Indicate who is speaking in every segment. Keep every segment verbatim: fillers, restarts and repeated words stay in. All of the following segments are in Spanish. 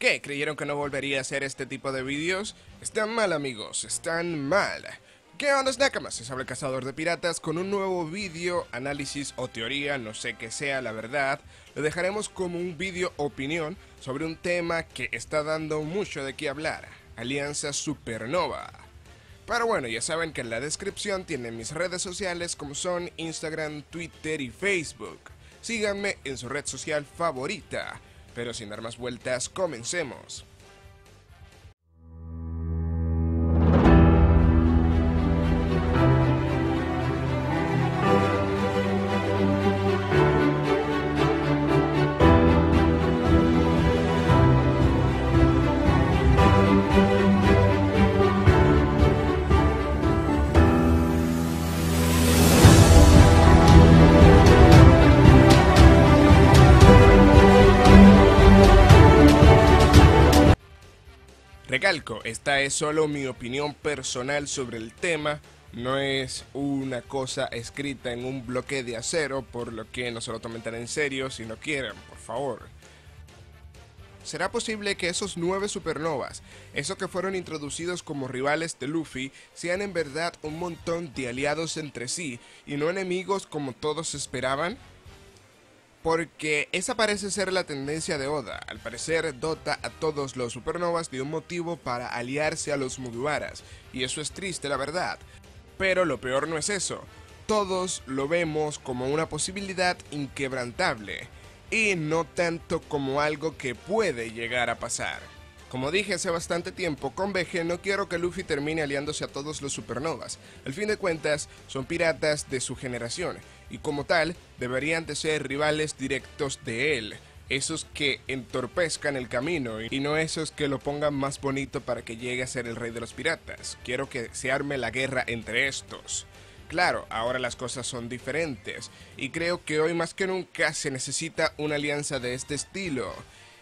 Speaker 1: ¿Qué? ¿Creyeron que no volvería a hacer este tipo de vídeos? Están mal, amigos, están mal. ¿Qué onda, Nakamas? Se habla el Cazador de Piratas con un nuevo vídeo, análisis o teoría, no sé qué sea la verdad. Lo dejaremos como un vídeo opinión sobre un tema que está dando mucho de qué hablar, Alianza Supernova. Pero bueno, ya saben que en la descripción tienen mis redes sociales como son Instagram, Twitter y Facebook. Síganme en su red social favorita. Pero sin dar más vueltas, comencemos. Recalco, esta es solo mi opinión personal sobre el tema, no es una cosa escrita en un bloque de acero, por lo que no se lo tomen tan en serio si no quieren, por favor. ¿Será posible que esos nueve supernovas, esos que fueron introducidos como rivales de Luffy, sean en verdad un montón de aliados entre sí y no enemigos como todos esperaban? Porque esa parece ser la tendencia de Oda, al parecer dota a todos los supernovas de un motivo para aliarse a los Mugiwaras, y eso es triste la verdad. Pero lo peor no es eso, todos lo vemos como una posibilidad inquebrantable, y no tanto como algo que puede llegar a pasar. Como dije hace bastante tiempo, con V G no quiero que Luffy termine aliándose a todos los supernovas, al fin de cuentas son piratas de su generación, y como tal, deberían de ser rivales directos de él, esos que entorpezcan el camino y no esos que lo pongan más bonito para que llegue a ser el rey de los piratas. Quiero que se arme la guerra entre estos. Claro, ahora las cosas son diferentes, y creo que hoy más que nunca se necesita una alianza de este estilo.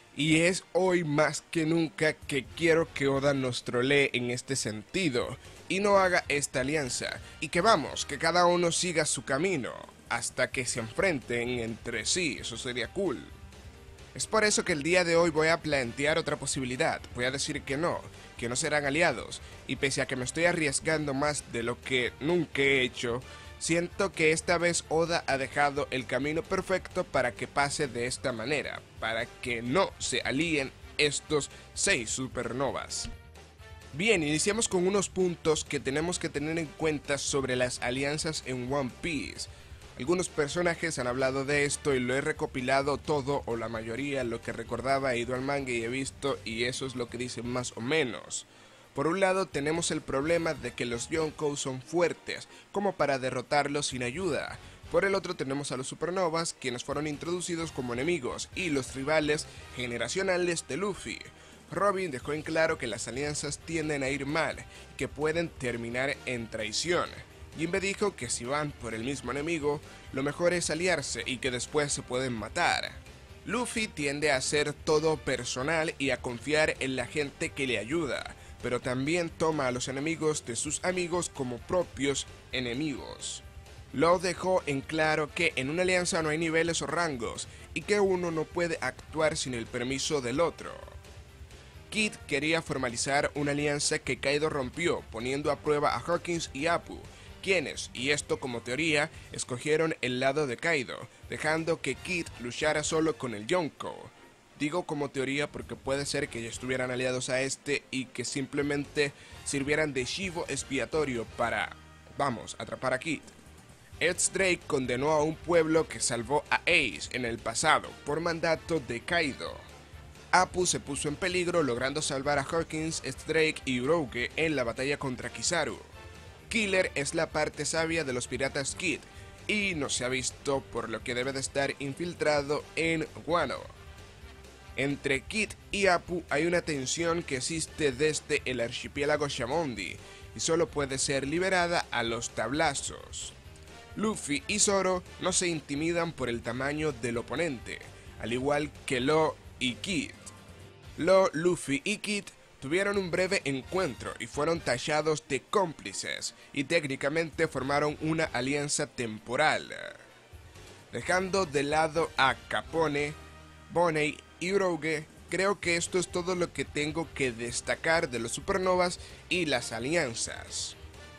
Speaker 1: Y es hoy más que nunca que quiero que Oda nos trolee en este sentido y no haga esta alianza, y que vamos, que cada uno siga su camino hasta que se enfrenten entre sí, eso sería cool. Es por eso que el día de hoy voy a plantear otra posibilidad, voy a decir que no, que no serán aliados, y pese a que me estoy arriesgando más de lo que nunca he hecho, siento que esta vez Oda ha dejado el camino perfecto para que pase de esta manera, para que no se alíen estos seis supernovas. Bien, iniciamos con unos puntos que tenemos que tener en cuenta sobre las alianzas en One Piece. Algunos personajes han hablado de esto y lo he recopilado todo o la mayoría, lo que recordaba, he ido al manga y he visto, y eso es lo que dicen más o menos. Por un lado tenemos el problema de que los Yonkou son fuertes, como para derrotarlos sin ayuda. Por el otro tenemos a los supernovas, quienes fueron introducidos como enemigos, y los rivales generacionales de Luffy. Robin dejó en claro que las alianzas tienden a ir mal, que pueden terminar en traición. Jinbe dijo que si van por el mismo enemigo, lo mejor es aliarse y que después se pueden matar. Luffy tiende a hacer todo personal y a confiar en la gente que le ayuda, pero también toma a los enemigos de sus amigos como propios enemigos. Law dejó en claro que en una alianza no hay niveles o rangos, y que uno no puede actuar sin el permiso del otro. Kid quería formalizar una alianza que Kaido rompió, poniendo a prueba a Hawkins y Apu, quienes, y esto como teoría, escogieron el lado de Kaido, dejando que Kid luchara solo con el Yonkou. Digo como teoría porque puede ser que ya estuvieran aliados a este y que simplemente sirvieran de chivo expiatorio para, vamos, atrapar a Kid. Edge Drake condenó a un pueblo que salvó a Ace en el pasado por mandato de Kaido. Apu se puso en peligro logrando salvar a Hawkins, Edge Drake y Urouge en la batalla contra Kizaru. Killer es la parte sabia de los piratas Kid y no se ha visto, por lo que debe de estar infiltrado en Wano. Entre Kid y Apu hay una tensión que existe desde el archipiélago Shamondi y solo puede ser liberada a los tablazos. Luffy y Zoro no se intimidan por el tamaño del oponente, al igual que Law y Kid. Law, Luffy y Kid tuvieron un breve encuentro y fueron tachados de cómplices y técnicamente formaron una alianza temporal. Dejando de lado a Capone, Bonney y Urouge, creo que esto es todo lo que tengo que destacar de los supernovas y las alianzas.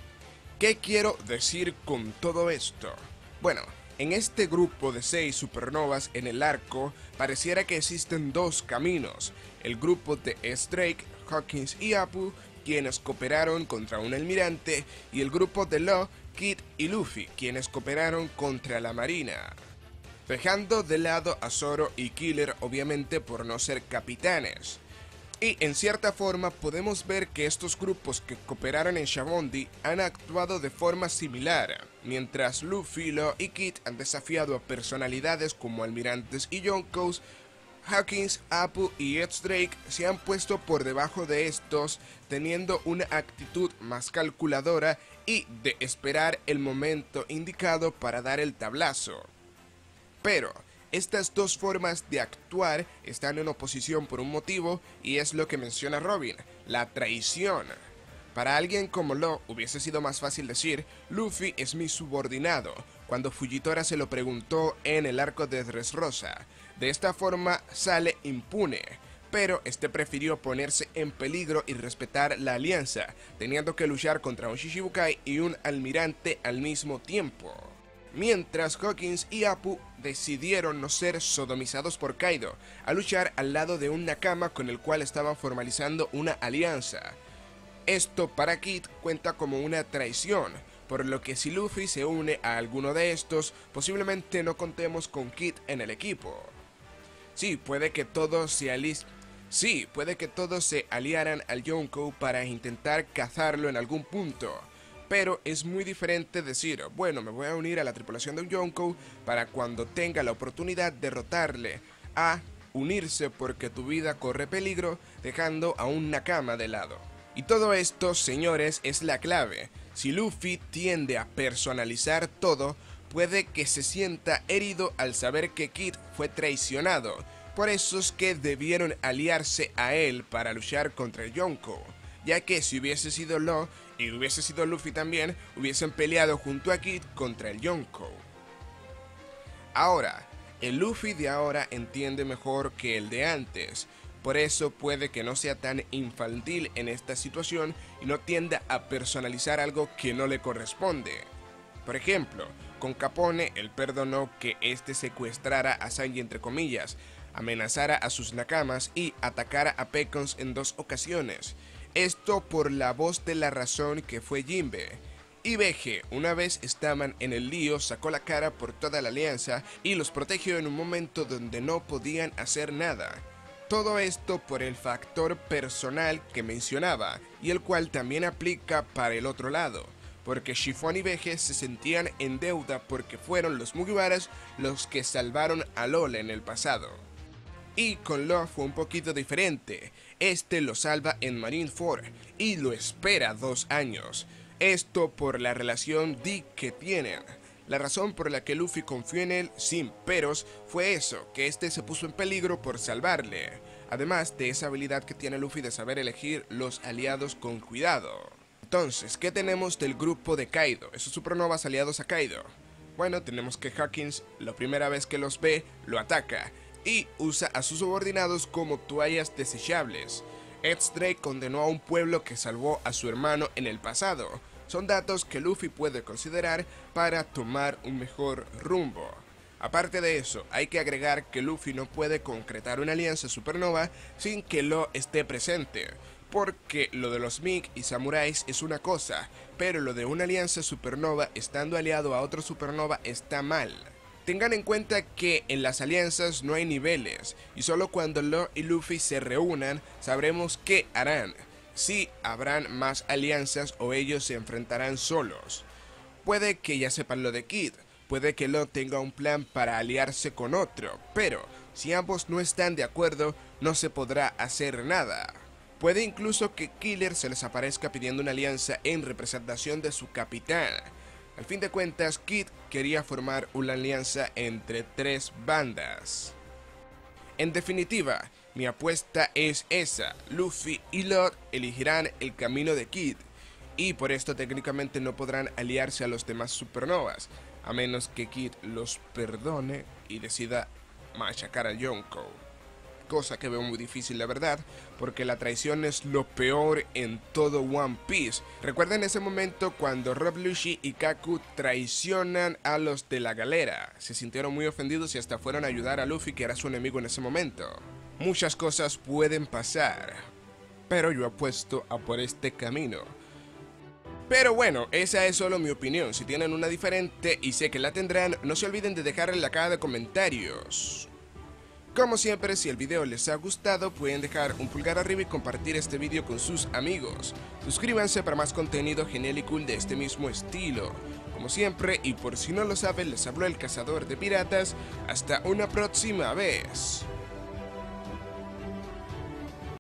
Speaker 1: ¿Qué quiero decir con todo esto? Bueno, en este grupo de seis supernovas en el arco, pareciera que existen dos caminos. El grupo de S-Drake, Hawkins y Apu, quienes cooperaron contra un almirante, y el grupo de Law, Kid y Luffy, quienes cooperaron contra la marina. Dejando de lado a Zoro y Killer, obviamente por no ser capitanes. Y en cierta forma podemos ver que estos grupos que cooperaron en Shabondi han actuado de forma similar, mientras Luffy, Law y Kid han desafiado a personalidades como almirantes y yonkous. Hawkins, Apu y S-Drake se han puesto por debajo de estos, teniendo una actitud más calculadora y de esperar el momento indicado para dar el tablazo. Pero estas dos formas de actuar están en oposición por un motivo, y es lo que menciona Robin: la traición. Para alguien como Law hubiese sido más fácil decir: Luffy es mi subordinado, cuando Fujitora se lo preguntó en el arco de Dressrosa. De esta forma sale impune, pero este prefirió ponerse en peligro y respetar la alianza, teniendo que luchar contra un Shichibukai y un almirante al mismo tiempo. Mientras Hawkins y Apu decidieron no ser sodomizados por Kaido, a luchar al lado de un Nakama con el cual estaban formalizando una alianza. Esto para Kid cuenta como una traición, por lo que si Luffy se une a alguno de estos, posiblemente no contemos con Kid en el equipo. Sí, puede que todos se alis... Sí, puede que todos se aliaran al Yonkou para intentar cazarlo en algún punto. Pero es muy diferente decir: bueno, me voy a unir a la tripulación de un Yonkou para cuando tenga la oportunidad derrotarle, a unirse porque tu vida corre peligro dejando a un Nakama de lado. Y todo esto, señores, es la clave. Si Luffy tiende a personalizar todo, puede que se sienta herido al saber que Kid fue traicionado. Por eso es que debieron aliarse a él para luchar contra el Yonkou, ya que si hubiese sido Law y hubiese sido Luffy también, hubiesen peleado junto a Kid contra el Yonkou. Ahora, el Luffy de ahora entiende mejor que el de antes, por eso puede que no sea tan infantil en esta situación y no tienda a personalizar algo que no le corresponde. Por ejemplo, con Capone él perdonó que este secuestrara a Sanji entre comillas, amenazara a sus nakamas y atacara a Pecons en dos ocasiones. Esto por la voz de la razón que fue Jinbe. Y Veje, una vez estaban en el lío, sacó la cara por toda la alianza y los protegió en un momento donde no podían hacer nada. Todo esto por el factor personal que mencionaba, y el cual también aplica para el otro lado, porque Chiffon y Veje se sentían en deuda porque fueron los Mugiwaras los que salvaron a Lola en el pasado. Y con Law fue un poquito diferente, este lo salva en Marineford y lo espera dos años. Esto por la relación D que tienen. La razón por la que Luffy confió en él sin peros fue eso, que este se puso en peligro por salvarle. Además de esa habilidad que tiene Luffy de saber elegir los aliados con cuidado. Entonces, ¿qué tenemos del grupo de Kaido? Esos supernovas aliados a Kaido. Bueno, tenemos que Hawkins, la primera vez que los ve, lo ataca y usa a sus subordinados como toallas desechables. S-Drake condenó a un pueblo que salvó a su hermano en el pasado. Son datos que Luffy puede considerar para tomar un mejor rumbo. Aparte de eso, hay que agregar que Luffy no puede concretar una alianza supernova sin que Law esté presente, porque lo de los Mink y Samuráis es una cosa, pero lo de una alianza supernova estando aliado a otro supernova está mal. Tengan en cuenta que en las alianzas no hay niveles, y solo cuando Law y Luffy se reúnan sabremos qué harán. Si habrán más alianzas o ellos se enfrentarán solos. Puede que ya sepan lo de Kid, puede que Law tenga un plan para aliarse con otro, pero si ambos no están de acuerdo, no se podrá hacer nada. Puede incluso que Killer se les aparezca pidiendo una alianza en representación de su capitán. Al fin de cuentas, Kid quería formar una alianza entre tres bandas. En definitiva, mi apuesta es esa: Luffy y Law elegirán el camino de Kid, y por esto técnicamente no podrán aliarse a los demás supernovas, a menos que Kid los perdone y decida machacar a Yonkou. cosa que veo muy difícil la verdad, porque la traición es lo peor en todo One Piece. Recuerden ese momento cuando Rob Lucci y Kaku traicionan a los de la galera, se sintieron muy ofendidos y hasta fueron a ayudar a Luffy, que era su enemigo en ese momento. Muchas cosas pueden pasar, pero yo apuesto a por este camino. Pero bueno, esa es solo mi opinión. Si tienen una diferente, y sé que la tendrán, no se olviden de dejarla en la caja de comentarios. Como siempre, si el video les ha gustado, pueden dejar un pulgar arriba y compartir este video con sus amigos. Suscríbanse para más contenido genial y cool de este mismo estilo. Como siempre, y por si no lo saben, les habló el cazador de piratas. Hasta una próxima vez.